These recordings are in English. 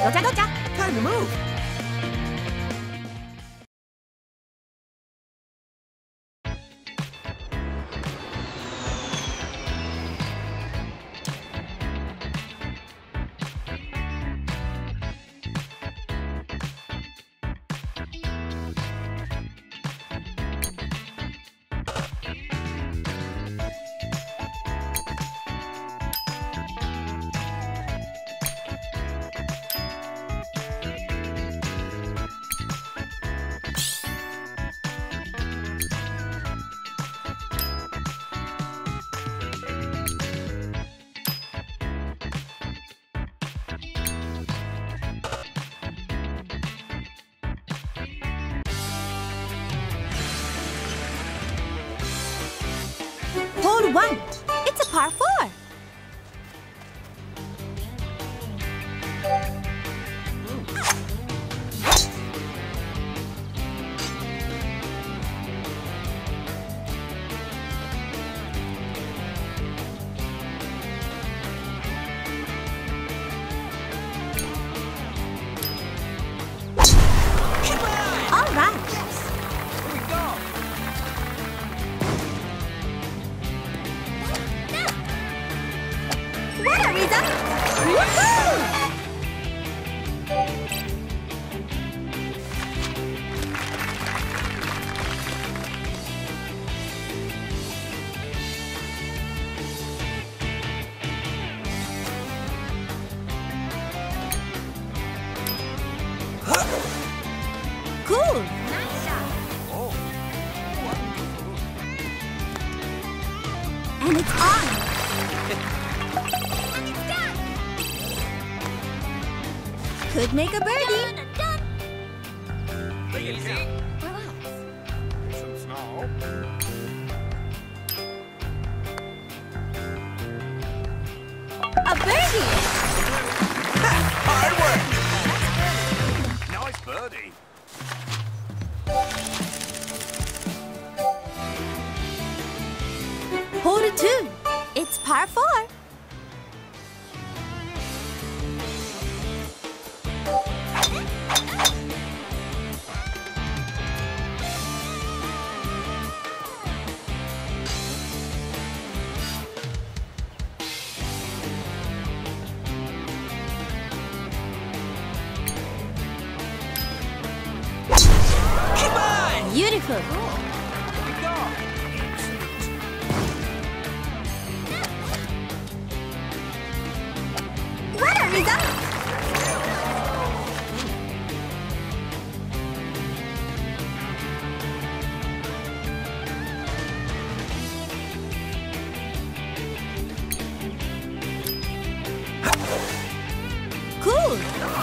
도자. Time to move. Hole 1. It's a par 4. All right. Here we go. What a result! Woohoo! Cool! Nice shot! Oh, wonderful. And it's on! Could make a birdie. Easy. Relax. Some snow. A birdie. Hard work. Nice birdie. Hole 2. It's par 4. Come on. Beautiful. Here we go. What a result! Cool.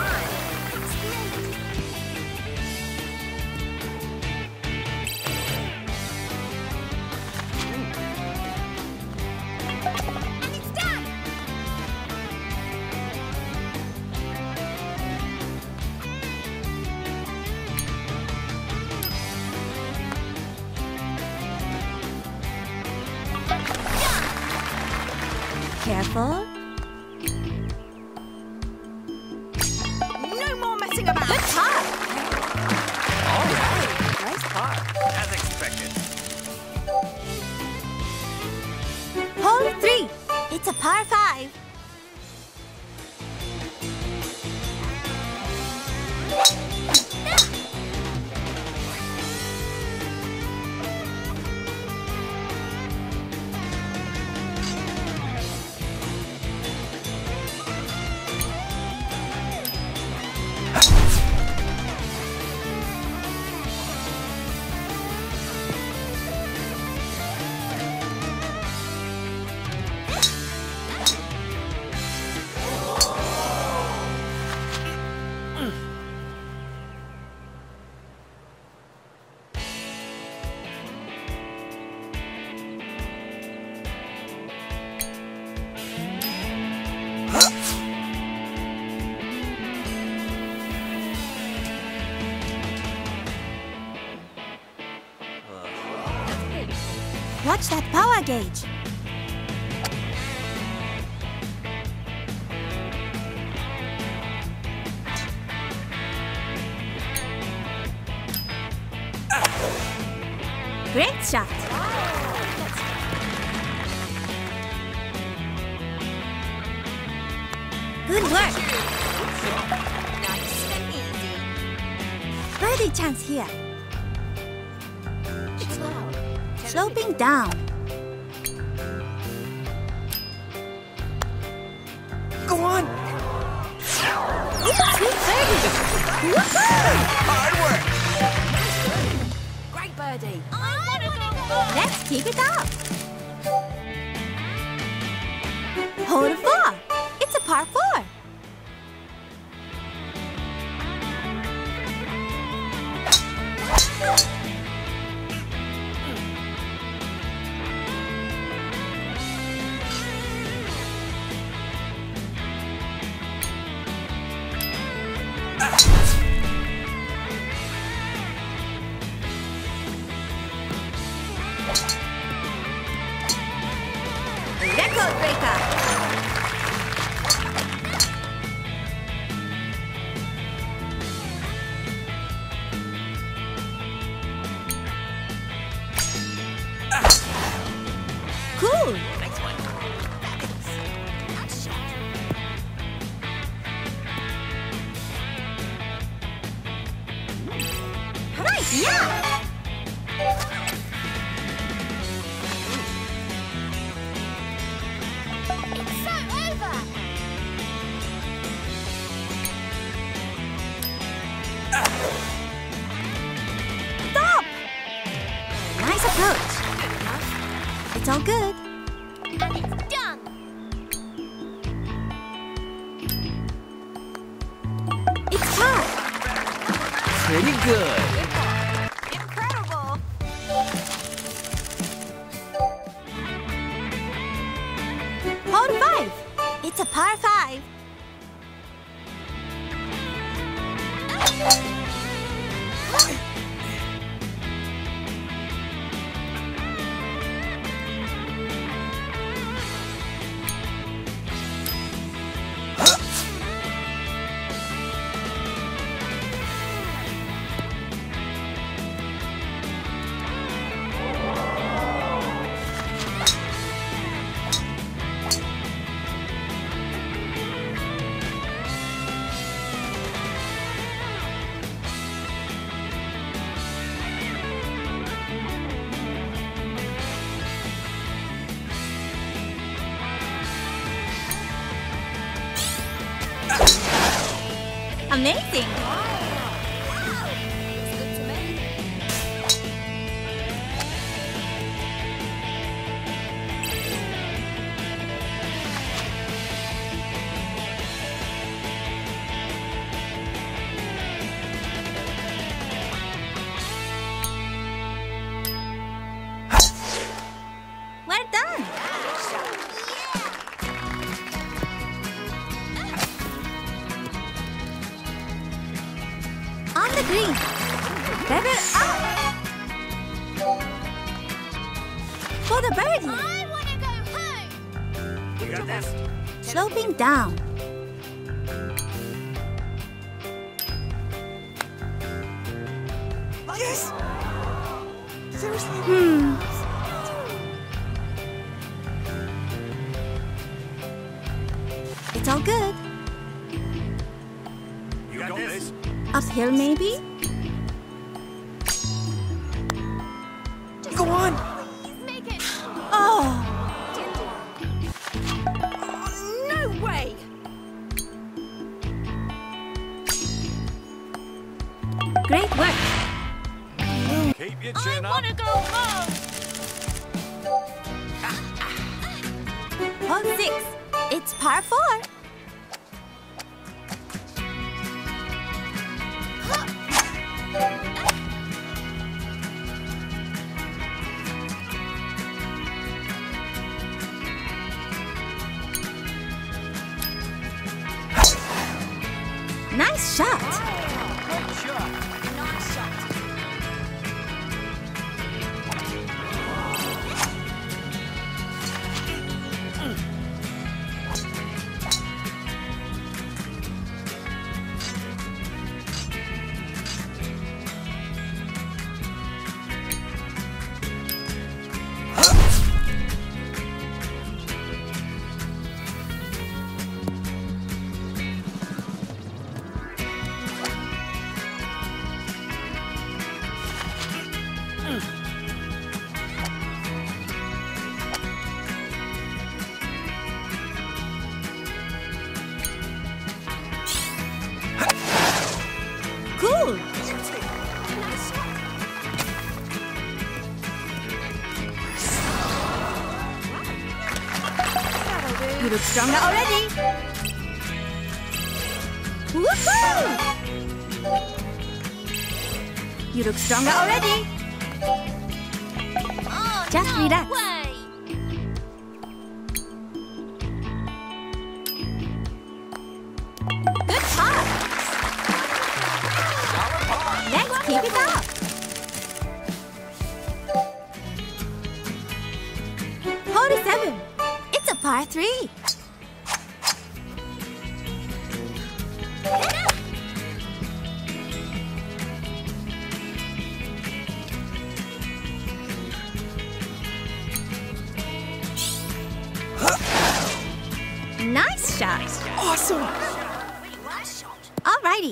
It's done. Careful. No more messing about. Good par. All right. Nice par. As expected. Hole 3. It's a par 5. Watch that power gauge. Nice shot. Good work. Nice and easy. Birdie chance here. Slow. Sloping down. Go on. Sweet birdie. Woohoo! Hard work. Great birdie. I want to go home. Let's keep it up. Hole 4. It's a par 4. Record breaker. Cool. Next one. Nice shot. Nice, yeah. It's so over. Stop. Nice approach. Good enough. It's all good. And it's done. It's par. Pretty good. Incredible. Hole 5. It's a par 5. Amazing. Looks good to me. Well done. On the green. Feather up. For the birdie. I want to go home. You got this. Sloping down. Yes. Seriously. It's all good. You got this. Uphill maybe? Go on. Make it. Oh, No way. great work. Keep your I chin up. want to go home. Hole 6. It's par 4. Nice shot. Great shot. Nice shot. You look stronger already. Woohoo! You look stronger already. Oh, Just no relax. way. Good pass. Let's keep it up. Hole 7. It's a par 3. Nice shot. Awesome! Alrighty.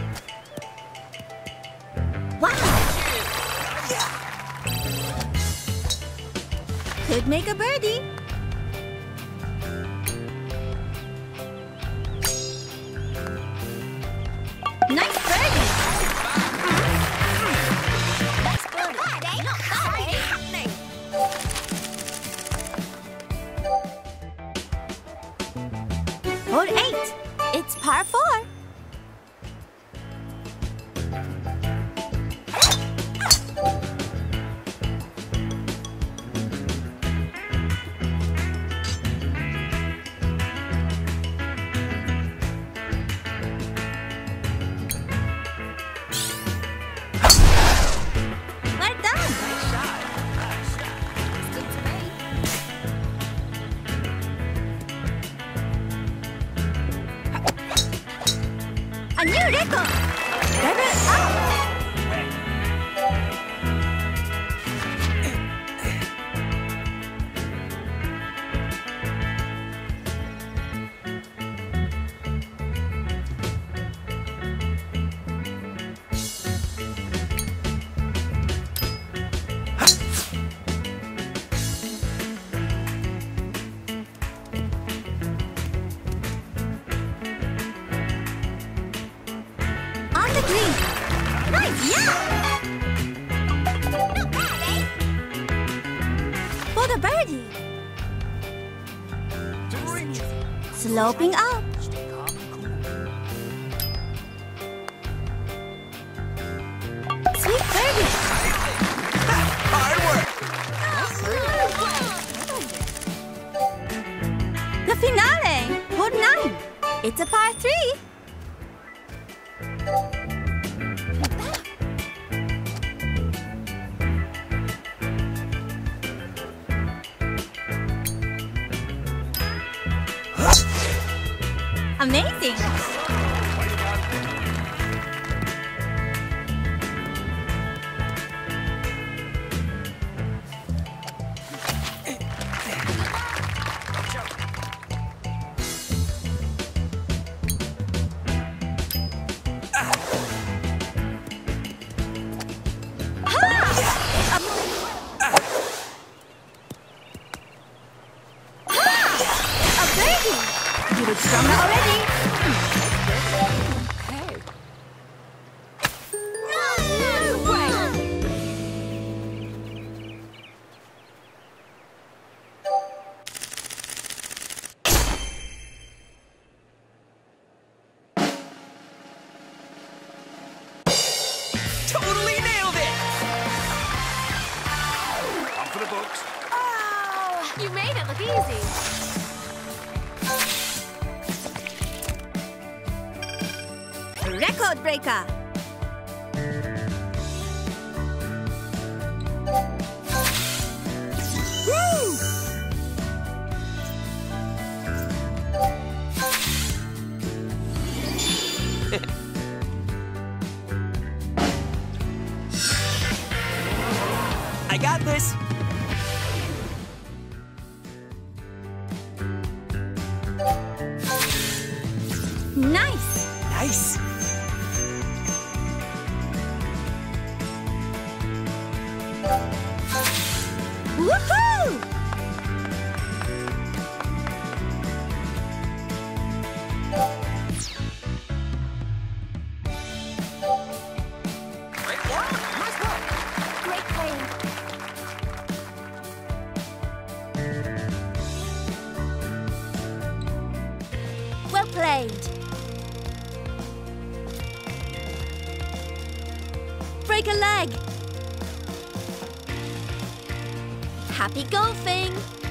Wow. Could make a birdie. Nice birdie. Nice birdie. Not bad, eh? Happening. Hole 8. It's par 4. Well done. Good to me. A new record. Level up. On the green. Nice, yeah. Not bad, eh? For the birdie. Sloping up. Sweet birdie. Hard work! The finale. Hole 9. It's a par 3. Amazing. A birdie. You look stronger already. No way. Totally nailed it! One for the books. Oh, you made it look easy. Record breaker. Woo! I got this! Nice. Nice! Woohoo! Great playing. played. Break a leg. Happy golfing.